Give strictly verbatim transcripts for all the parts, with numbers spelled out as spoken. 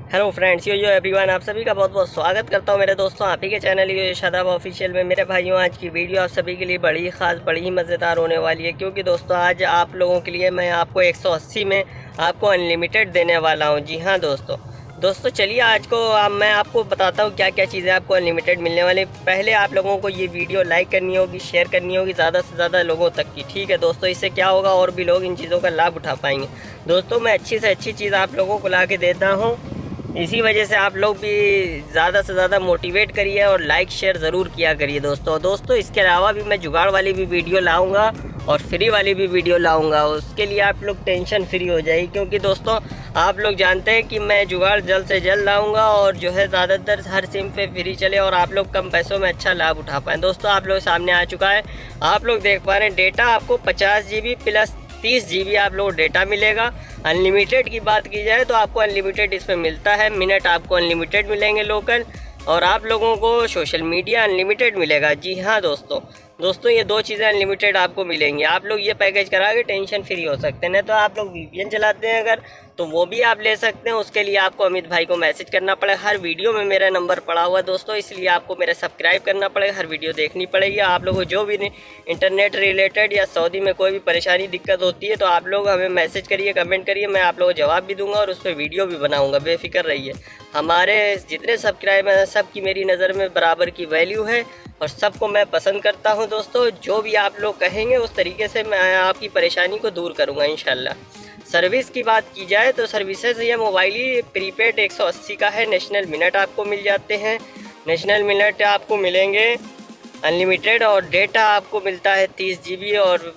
Hello friends, yo yo everyone, आप सभी का बहुत बहुत स्वागत करता हूं मेरे दोस्तों आप ही के चैनल यो शादाब ऑफिशियल में। मेरे भाइयों, आज की वीडियो आप सभी के लिए बड़ी ख़ास बड़ी ही मज़ेदार होने वाली है, क्योंकि दोस्तों आज आप लोगों के लिए मैं आपको एक सौ अस्सी में आपको अनलिमिटेड देने वाला हूं। जी हाँ दोस्तों दोस्तों चलिए आज को आप मैं आपको बताता हूँ क्या क्या चीज़ें आपको अनलिमिटेड मिलने वाली। पहले आप लोगों को ये वीडियो लाइक करनी होगी, शेयर करनी होगी ज़्यादा से ज़्यादा लोगों तक की। ठीक है दोस्तों, इससे क्या होगा और भी लोग इन चीज़ों का लाभ उठा पाएंगे। दोस्तों मैं अच्छी से अच्छी चीज़ आप लोगों को ला के देता हूँ, इसी वजह से आप लोग भी ज़्यादा से ज़्यादा मोटिवेट करिए और लाइक शेयर ज़रूर किया करिए दोस्तों। दोस्तों इसके अलावा भी मैं जुगाड़ वाली भी वीडियो लाऊंगा और फ्री वाली भी वीडियो लाऊंगा, उसके लिए आप लोग टेंशन फ्री हो जाइए, क्योंकि दोस्तों आप लोग जानते हैं कि मैं जुगाड़ जल्द से जल्द लाऊंगा और जो है ज़्यादातर हर सिम पे फ्री चले और आप लोग कम पैसों में अच्छा लाभ उठा पाएँ। दोस्तों आप लोग सामने आ चुका है, आप लोग देख पा रहे हैं डेटा आपको पचास जी बी प्लस तीस जी बी आप लोग डेटा मिलेगा। अनलिमिटेड की बात की जाए तो आपको अनलिमिटेड इसमें मिलता है, मिनट आपको अनलिमिटेड मिलेंगे लोकल, और आप लोगों को सोशल मीडिया अनलिमिटेड मिलेगा। जी हाँ दोस्तों दोस्तों ये दो चीज़ें अनलिमिटेड आपको मिलेंगी। आप लोग ये पैकेज करा के टेंशन फ्री हो सकते हैं। नहीं तो आप लोग वीपीएन चलाते हैं अगर, तो वो भी आप ले सकते हैं। उसके लिए आपको अमित भाई को मैसेज करना पड़ेगा। हर वीडियो में मेरा नंबर पड़ा हुआ है दोस्तों, इसलिए आपको मेरा सब्सक्राइब करना पड़ेगा, हर वीडियो देखनी पड़ेगी। आप लोगों को जो भी इंटरनेट रिलेटेड या सऊदी में कोई भी परेशानी दिक्कत होती है तो आप लोग हमें मैसेज करिए, कमेंट करिए, मैं आप लोगों को जवाब भी दूंगा और उस पर वीडियो भी बनाऊँगा, बेफिक्र रहिए। हमारे जितने सब्सक्राइबर हैं सब की मेरी नज़र में बराबर की वैल्यू है और सबको मैं पसंद करता हूं दोस्तों। जो भी आप लोग कहेंगे उस तरीके से मैं आपकी परेशानी को दूर करूंगा इंशाल्लाह। सर्विस की बात की जाए तो सर्विसेज ये मोबाइल ही प्रीपेड एक सौ अस्सी का है। नेशनल मिनट आपको मिल जाते हैं, नेशनल मिनट आपको मिलेंगे अनलिमिटेड, और डेटा आपको मिलता है तीस जी बी और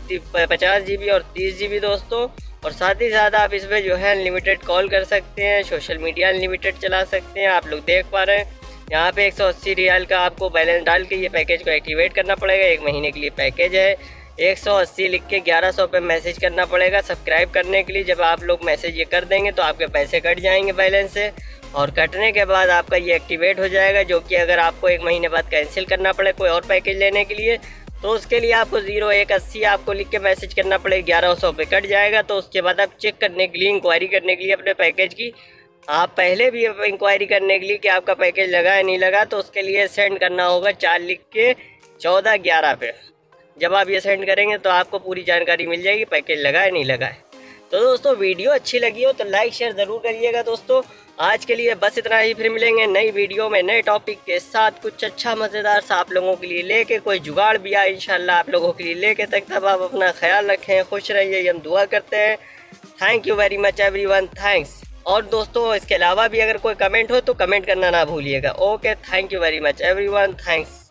पचास जी बी और तीस जी बी दोस्तों। और साथ ही साथ आप इसमें जो है अनलिमिटेड कॉल कर सकते हैं, सोशल मीडिया अनलिमिटेड चला सकते हैं। आप लोग देख पा रहे हैं यहाँ पे एक सौ अस्सी रियाल का आपको बैलेंस डाल के ये पैकेज को एक्टिवेट करना पड़ेगा। एक महीने के लिए पैकेज है, एक सौ अस्सी लिख के ग्यारह सौ पे मैसेज करना पड़ेगा सब्सक्राइब करने के लिए। जब आप लोग मैसेज ये कर देंगे तो आपके पैसे कट जाएंगे बैलेंस से, और कटने के बाद आपका ये एक्टिवेट हो जाएगा। जो कि अगर आपको एक महीने बाद कैंसिल करना पड़े कोई और पैकेज लेने के लिए तो उसके लिए आपको ज़ीरो एक अस्सी आपको लिख के मैसेज करना पड़ेगा, ग्यारह सौ पे कट जाएगा। तो उसके बाद आप चेक करने के लिए, इंक्वायरी करने के लिए अपने पैकेज की, आप पहले भी इंक्वायरी करने के लिए कि आपका पैकेज लगा है नहीं लगा, तो उसके लिए सेंड करना होगा चार लिख के चौदह ग्यारह पे। जब आप ये सेंड करेंगे तो आपको पूरी जानकारी मिल जाएगी पैकेज लगा है नहीं लगा है। तो दोस्तों वीडियो अच्छी लगी हो तो लाइक शेयर ज़रूर करिएगा दोस्तों। आज के लिए बस इतना ही, फिर मिलेंगे नई वीडियो में नए टॉपिक के साथ, कुछ अच्छा मज़ेदार सा आप लोगों के लिए लेके, कोई जुगाड़ भी आए इंशाल्लाह आप लोगों के लिए लेके। तक तब आप अपना ख्याल रखें, खुश रहिए, हम दुआ करते हैं। Thank you very much everyone, thanks. और दोस्तों इसके अलावा भी अगर कोई कमेंट हो तो कमेंट करना ना भूलिएगा। Okay, thank you very much everyone, thanks.